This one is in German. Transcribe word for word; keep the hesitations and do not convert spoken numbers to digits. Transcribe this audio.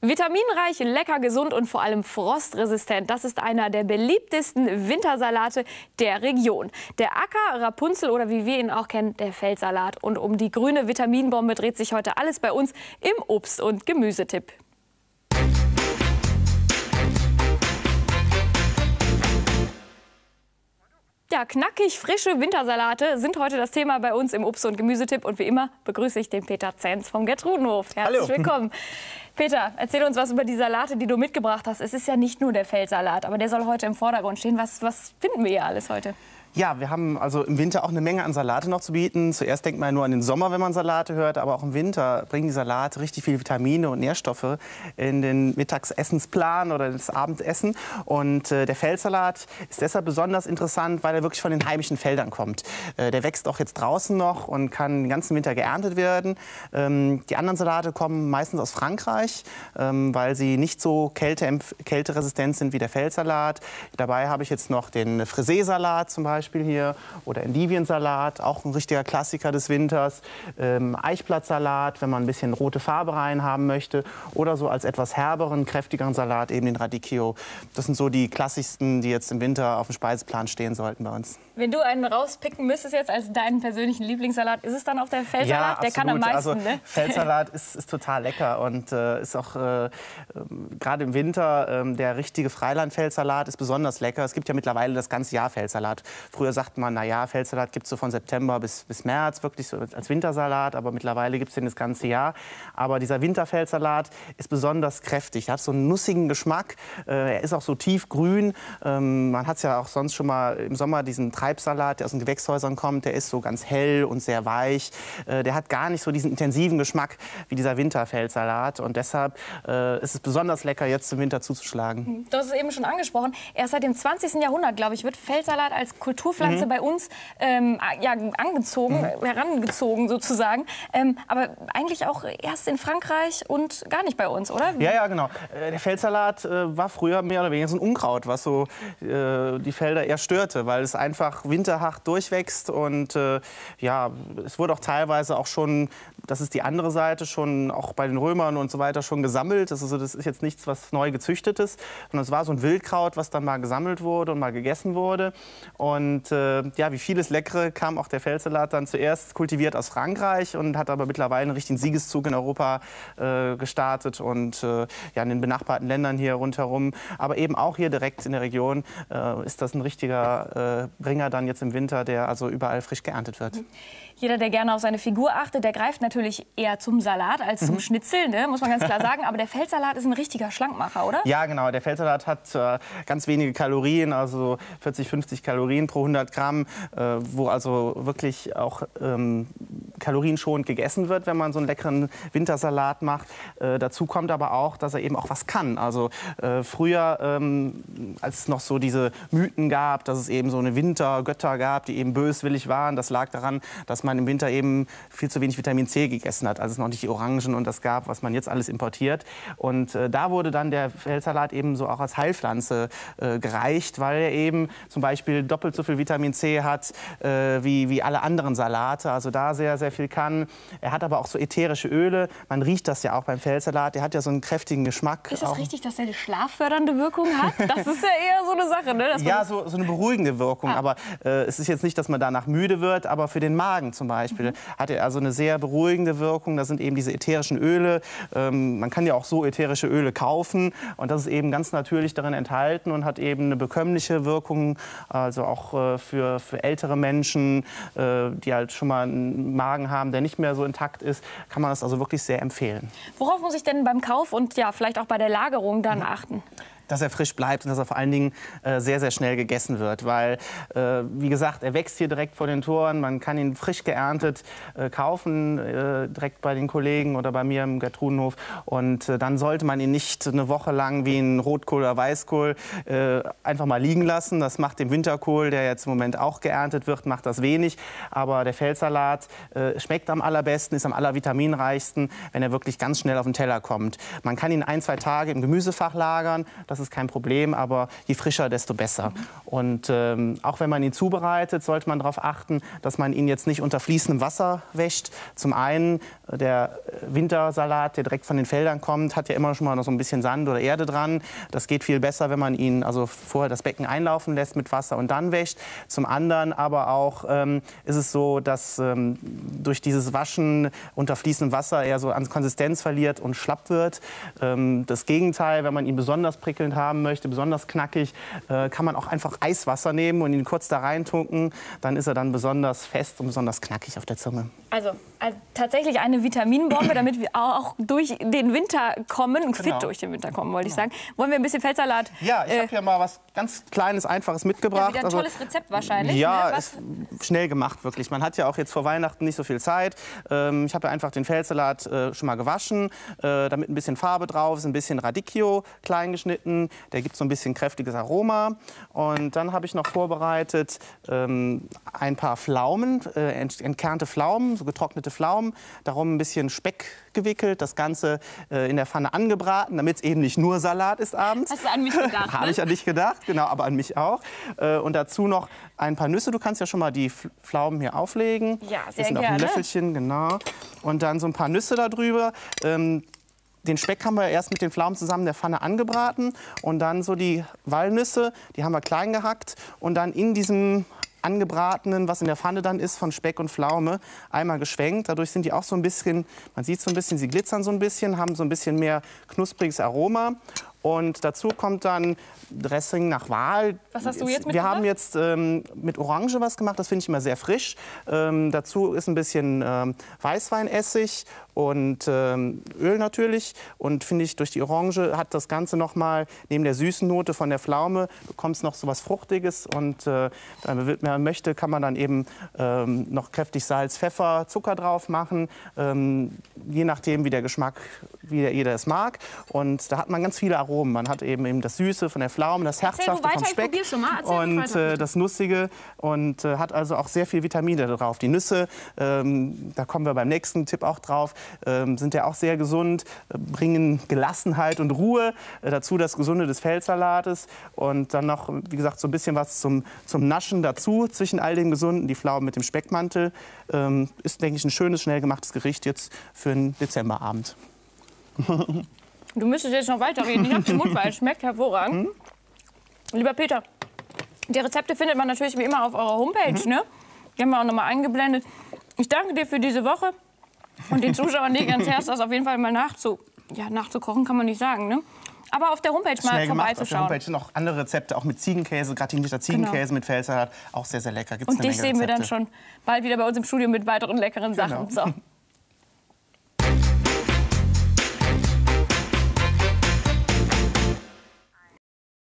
Vitaminreich, lecker, gesund und vor allem frostresistent. Das ist einer der beliebtesten Wintersalate der Region. Der Acker, Rapunzel oder wie wir ihn auch kennen, der Feldsalat. Und um die grüne Vitaminbombe dreht sich heute alles bei uns im Obst- und Gemüsetipp. Ja, knackig frische Wintersalate sind heute das Thema bei uns im Obst- und Gemüsetipp. Und wie immer begrüße ich den Peter Zenz vom Gertrudenhof. Herzlich Hallo. willkommen. Peter, erzähl uns was über die Salate, die du mitgebracht hast. Es ist ja nicht nur der Feldsalat, aber der soll heute im Vordergrund stehen. Was, was finden wir hier alles heute? Ja, wir haben also im Winter auch eine Menge an Salate noch zu bieten. Zuerst denkt man nur an den Sommer, wenn man Salate hört, aber auch im Winter bringen die Salate richtig viele Vitamine und Nährstoffe in den Mittagsessensplan oder das Abendessen. Und äh, der Feldsalat ist deshalb besonders interessant, weil er wirklich von den heimischen Feldern kommt. Äh, der wächst auch jetzt draußen noch und kann den ganzen Winter geerntet werden. Ähm, die anderen Salate kommen meistens aus Frankreich, ähm, weil sie nicht so kälte, kälteresistent sind wie der Feldsalat. Dabei habe ich jetzt noch den Frisee-Salat zum Beispiel hier oder Endiviensalat, auch ein richtiger Klassiker des Winters. Ähm, Eichblattsalat, wenn man ein bisschen rote Farbe rein haben möchte, oder so als etwas herberen, kräftigeren Salat eben den Radicchio. Das sind so die klassischsten, die jetzt im Winter auf dem Speiseplan stehen sollten bei uns. Wenn du einen rauspicken müsstest jetzt als deinen persönlichen Lieblingssalat, ist es dann auch der Feldsalat? Ja, der kann am meisten, also, ne? Feldsalat ist, ist total lecker und äh, ist auch äh, äh, gerade im Winter äh, der richtige Freiland-Feldsalat ist besonders lecker. Es gibt ja mittlerweile das ganze Jahr Feldsalat. Früher sagt man, na ja, Feldsalat gibt es so von September bis, bis März, wirklich so als Wintersalat, aber mittlerweile gibt es den das ganze Jahr. Aber dieser Winterfeldsalat ist besonders kräftig. Er hat so einen nussigen Geschmack, äh, er ist auch so tiefgrün. Ähm, man hat es ja auch sonst schon mal im Sommer diesen Treibsalat, der aus den Gewächshäusern kommt, der ist so ganz hell und sehr weich. Äh, der hat gar nicht so diesen intensiven Geschmack wie dieser Winterfeldsalat. Und deshalb äh, ist es besonders lecker, jetzt im Winter zuzuschlagen. Du hast es eben schon angesprochen. Erst seit dem zwanzigsten Jahrhundert, glaube ich, wird Feldsalat als Kulturpflanze mhm. bei uns ähm, ja, angezogen, mhm. herangezogen sozusagen. Ähm, aber eigentlich auch erst in Frankreich und gar nicht bei uns, oder? Ja, ja, genau. Der Feldsalat äh, war früher mehr oder weniger so ein Unkraut, was so äh, die Felder eher störte, weil es einfach winterhart durchwächst und äh, ja, es wurde auch teilweise auch schon, das ist die andere Seite, schon auch bei den Römern und so weiter schon gesammelt. Das ist, das ist jetzt nichts, was neu gezüchtetes, sondern es war so ein Wildkraut, was dann mal gesammelt wurde und mal gegessen wurde. Und äh, ja, wie vieles Leckere kam auch der Feldsalat dann zuerst kultiviert aus Frankreich und hat aber mittlerweile einen richtigen Siegeszug in Europa äh, gestartet und äh, ja, in den benachbarten Ländern hier rundherum. Aber eben auch hier direkt in der Region äh, ist das ein richtiger äh, Bringer dann jetzt im Winter, der also überall frisch geerntet wird. Jeder, der gerne auf seine Figur achtet, der greift natürlich eher zum Salat als zum mhm. Schnitzel, ne? Muss man ganz klar sagen. Aber der Feldsalat ist ein richtiger Schlankmacher, oder? Ja, genau. Der Feldsalat hat äh, ganz wenige Kalorien, also vierzig, fünfzig Kalorien pro hundert Gramm, äh, wo also wirklich auch ähm, kalorienschonend gegessen wird, wenn man so einen leckeren Wintersalat macht. Äh, dazu kommt aber auch, dass er eben auch was kann. Also äh, früher, ähm, als es noch so diese Mythen gab, dass es eben so eine Wintergötter gab, die eben böswillig waren, das lag daran, dass man im Winter eben viel zu wenig Vitamin C gegessen hat, als es noch nicht die Orangen und das gab, was man jetzt alles importiert. Und äh, da wurde dann der Feldsalat eben so auch als Heilpflanze äh, gereicht, weil er eben zum Beispiel doppelt so viel Vitamin C hat äh, wie, wie alle anderen Salate, also da sehr, sehr viel kann. Er hat aber auch so ätherische Öle, man riecht das ja auch beim Feldsalat, der hat ja so einen kräftigen Geschmack. Ist das auch richtig, dass er eine schlaffördernde Wirkung hat? Das ist ja eher so eine Sache, ne? Dass ja, so, so eine beruhigende Wirkung, ah. aber äh, es ist jetzt nicht, dass man danach müde wird, aber für den Magen zum Beispiel mhm. hat er also eine sehr beruhigende Wirkung. Das sind eben diese ätherischen Öle. Ähm, man kann ja auch so ätherische Öle kaufen und das ist eben ganz natürlich darin enthalten und hat eben eine bekömmliche Wirkung, also auch äh, für, für ältere Menschen, äh, die halt schon mal einen Magen haben, der nicht mehr so intakt ist, kann man das also wirklich sehr empfehlen. Worauf muss ich denn beim Kauf und ja, vielleicht auch bei der Lagerung dann mhm. achten? Dass er frisch bleibt und dass er vor allen Dingen äh, sehr, sehr schnell gegessen wird. Weil, äh, wie gesagt, er wächst hier direkt vor den Toren. Man kann ihn frisch geerntet äh, kaufen, äh, direkt bei den Kollegen oder bei mir im Gertrudenhof. Und äh, dann sollte man ihn nicht eine Woche lang wie ein Rotkohl oder Weißkohl äh, einfach mal liegen lassen. Das macht dem Winterkohl, der jetzt im Moment auch geerntet wird, macht das wenig. Aber der Feldsalat äh, schmeckt am allerbesten, ist am allervitaminreichsten, wenn er wirklich ganz schnell auf den Teller kommt. Man kann ihn ein, zwei Tage im Gemüsefach lagern. Das ist kein Problem, aber je frischer, desto besser. Mhm. Und ähm, auch wenn man ihn zubereitet, sollte man darauf achten, dass man ihn jetzt nicht unter fließendem Wasser wäscht. Zum einen, der Wintersalat, der direkt von den Feldern kommt, hat ja immer schon mal noch so ein bisschen Sand oder Erde dran. Das geht viel besser, wenn man ihn also vorher das Becken einlaufen lässt mit Wasser und dann wäscht. Zum anderen aber auch ähm, ist es so, dass ähm, durch dieses Waschen unter fließendem Wasser er so an Konsistenz verliert und schlapp wird. Ähm, das Gegenteil, wenn man ihn besonders prickelnd haben möchte, besonders knackig, äh, kann man auch einfach Eiswasser nehmen und ihn kurz da reintunken. Dann ist er dann besonders fest und besonders knackig auf der Zunge. Also, also tatsächlich eine Vitaminbombe, damit wir auch durch den Winter kommen, und Genau. fit durch den Winter kommen, wollte ich sagen. Wollen wir ein bisschen Feldsalat? Ja, ich äh, habe hier mal was ganz Kleines, Einfaches mitgebracht. Ja, wieder ein also, tolles Rezept wahrscheinlich. Ja, ne? Was? ist schnell gemacht wirklich. Man hat ja auch jetzt vor Weihnachten nicht so viel Zeit. Ähm, ich habe ja einfach den Feldsalat äh, schon mal gewaschen, äh, damit ein bisschen Farbe drauf ist, ein bisschen Radicchio klein geschnitten. Der gibt so ein bisschen kräftiges Aroma. Und dann habe ich noch vorbereitet ähm, ein paar Pflaumen, äh, ent entkernte Pflaumen, so getrocknete Pflaumen. Darum ein bisschen Speck gewickelt, das Ganze äh, in der Pfanne angebraten, damit es eben nicht nur Salat ist abends. Hast du an mich gedacht? Ne? Habe ich an dich gedacht, genau, aber an mich auch. Äh, und dazu noch ein paar Nüsse. Du kannst ja schon mal die Pflaumen hier auflegen. Ja, sehr das sind gerne. auch ein Löffelchen, genau. Und dann so ein paar Nüsse darüber. Ähm, Den Speck haben wir erst mit den Pflaumen zusammen in der Pfanne angebraten. Und dann so die Walnüsse, die haben wir klein gehackt. Und dann in diesem angebratenen, was in der Pfanne dann ist, von Speck und Pflaume, einmal geschwenkt. Dadurch sind die auch so ein bisschen, man sieht so ein bisschen, sie glitzern so ein bisschen, haben so ein bisschen mehr knuspriges Aroma. Und dazu kommt dann Dressing nach Wahl. Was hast du jetzt mitgebracht? Wir haben jetzt ähm, mit Orange was gemacht, das finde ich immer sehr frisch. Ähm, dazu ist ein bisschen ähm, Weißweinessig und ähm, Öl natürlich. Und finde ich, durch die Orange hat das Ganze noch mal, neben der süßen Note von der Pflaume, bekommst noch so was Fruchtiges. Und äh, wenn man möchte, kann man dann eben ähm, noch kräftig Salz, Pfeffer, Zucker drauf machen. Ähm, je nachdem, wie der Geschmack, wie jeder es mag. Und da hat man ganz viele Aromen. Man hat eben, eben das Süße von der Pflaume, das Herzhafte vom Speck schon mal. und weiter, äh, das Nussige und äh, hat also auch sehr viel Vitamine drauf. Die Nüsse, ähm, da kommen wir beim nächsten Tipp auch drauf, ähm, sind ja auch sehr gesund, äh, bringen Gelassenheit und Ruhe. Äh, dazu das Gesunde des Feldsalates und dann noch, wie gesagt, so ein bisschen was zum, zum Naschen dazu zwischen all dem Gesunden, die Pflaumen mit dem Speckmantel. Ähm, ist, denke ich, ein schönes, schnell gemachtes Gericht jetzt für einen Dezemberabend. Du müsstest jetzt noch weiterreden. Ich habe den Mund, weil es schmeckt hervorragend. Mhm. Lieber Peter, die Rezepte findet man natürlich wie immer auf eurer Homepage. Mhm. Ne? Die haben wir auch noch mal eingeblendet. Ich danke dir für diese Woche und den Zuschauern lege ans Herz, das auf jeden Fall mal nachzu ja, nachzukochen, kann man nicht sagen. Ne? Aber auf der Homepage mal vorbeizuschauen. Auf der Homepage sind noch andere Rezepte, auch mit Ziegenkäse, gratinierter Ziegenkäse genau. mit Feldsalat, auch sehr, sehr lecker. Gibt's und dich sehen wir dann schon bald wieder bei uns im Studio mit weiteren leckeren Sachen. Genau. So.